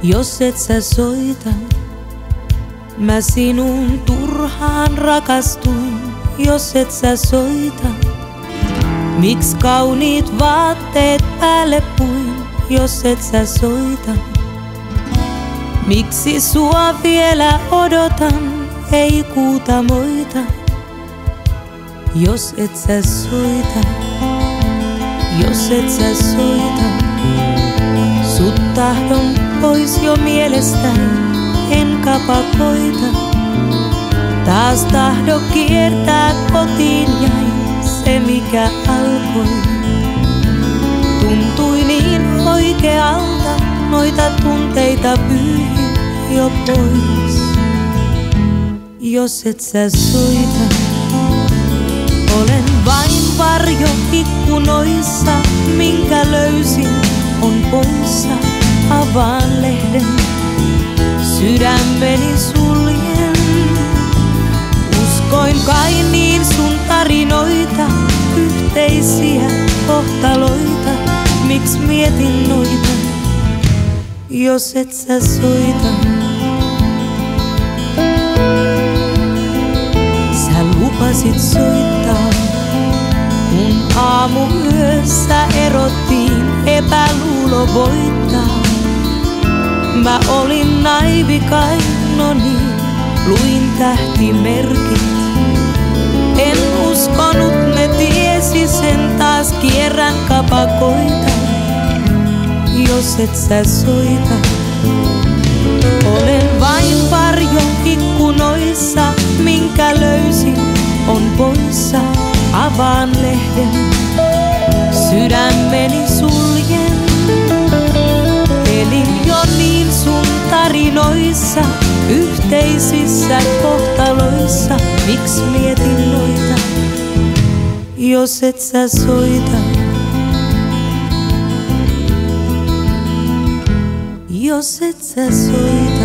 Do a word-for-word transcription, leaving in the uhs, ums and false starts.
Jos et sä soita, mä sinun turhaan rakastuin. Jos et sä soita, miks kauniit vaatteet päälle puin? Jos et sä soita, miksi sua vielä odotan, ei kuuta moita. Jos et sä soita, jos et sä soita, sut tahdon pois jo mielestäni, en kapakoita. Taas tahdo kiertää kotiin jäi se mikä alkoi. Tuntui niin oikealta, noita tunteita pyyhin jo pois. Jos et sä soita, olen vain varjo ikkunoissa, minkä löysin on poissa. Avaan lehden, sydämeni suljen. Uskoin kai niin sun tarinoita, yhteisiä kohtaloita. Miks mietin noita, jos et sä soita? Sä lupasit soittaa, kun aamuyössä erottiin, epäluulo voittaa. Mä olin naivi kai, no niin, luin tähtimerkit. En uskonut, ne tiesi sen, taas kierrän kapakoita. Jos et sä soita, olen vain varjo ikkunoissa, minkä löysin on poissa. Avaan lehden, sydämeni suljen. Elin jo niin sun tarinoissa, yhteisissä kohtaloissa. Miks mietin noita, jos et sä soita? Jos et sä soita.